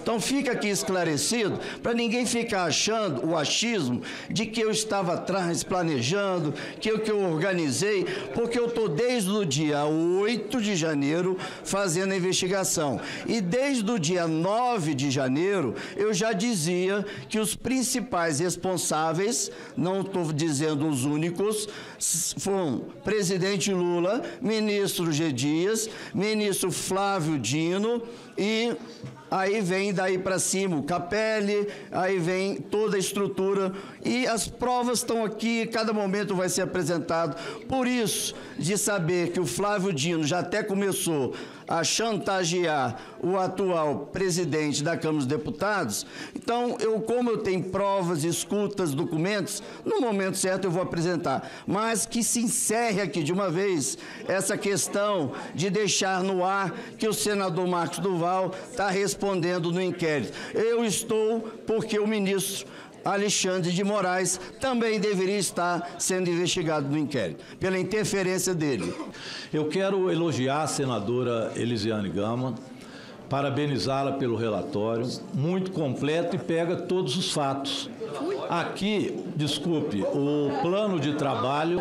Então fica aqui esclarecido, para ninguém ficar achando o achismo de que eu estava atrás planejando, que eu organizei, porque eu estou desde o dia 8 de janeiro fazendo a investigação. E desde o dia 9 de janeiro, eu já dizia que os principais responsáveis, não estou dizendo os únicos, foram presidente Lula, ministro G. Dias, ministro Flávio Dino e aí vem daí para cima o Capelli, aí vem toda a estrutura e as provas estão aqui, cada momento vai ser apresentado. Por isso, de saber que o Flávio Dino já até começou a chantagear o atual presidente da Câmara dos Deputados, então, como eu tenho provas, escutas, documentos, no momento certo eu vou apresentar. Mas que se encerre aqui de uma vez essa questão de deixar no ar que o senador Marcos Duval está respondendo no inquérito. Eu estou porque o ministro Alexandre de Moraes também deveria estar sendo investigado no inquérito, pela interferência dele. Eu quero elogiar a senadora Elisiane Gama, parabenizá-la pelo relatório, muito completo e pega todos os fatos. Aqui, desculpe, o plano de trabalho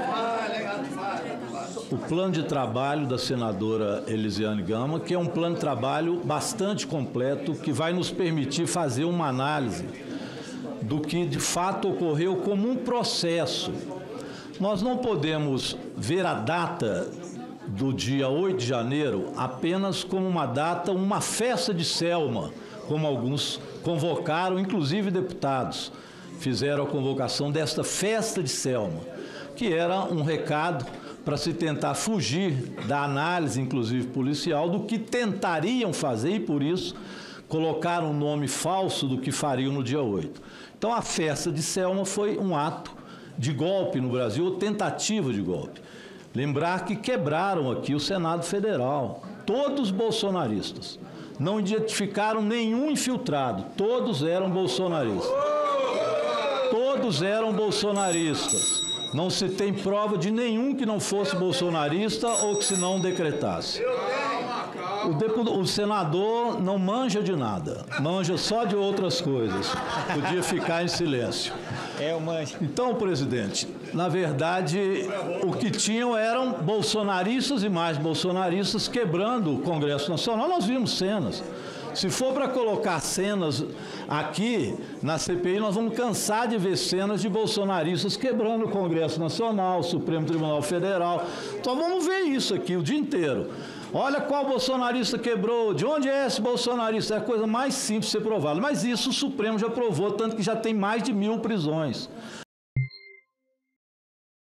da senadora Elisiane Gama, que é um plano de trabalho bastante completo, que vai nos permitir fazer uma análise do que de fato ocorreu como um processo. Nós não podemos ver a data do dia 8 de janeiro apenas como uma data, uma festa de Selma, como alguns convocaram, inclusive deputados, fizeram a convocação desta festa de Selma, que era um recado para se tentar fugir da análise, inclusive policial, do que tentariam fazer e, por isso, colocaram um nome falso do que fariam no dia 8. Então, a festa de Selma foi um ato de golpe no Brasil, ou tentativa de golpe. Lembrar que quebraram aqui o Senado Federal, todos bolsonaristas. Não identificaram nenhum infiltrado, todos eram bolsonaristas. Todos eram bolsonaristas. Não se tem prova de nenhum que não fosse bolsonarista ou que se não decretasse. O senador não manja de nada, manja só de outras coisas. Podia ficar em silêncio. Eu manjo. Então, presidente, na verdade, o que tinham eram bolsonaristas e mais bolsonaristas quebrando o Congresso Nacional. Nós vimos cenas. Se for para colocar cenas aqui na CPI, nós vamos cansar de ver cenas de bolsonaristas quebrando o Congresso Nacional, o Supremo Tribunal Federal. Então vamos ver isso aqui o dia inteiro. Olha qual bolsonarista quebrou, de onde é esse bolsonarista? É a coisa mais simples de ser provada. Mas isso o Supremo já provou, tanto que já tem mais de 1000 prisões.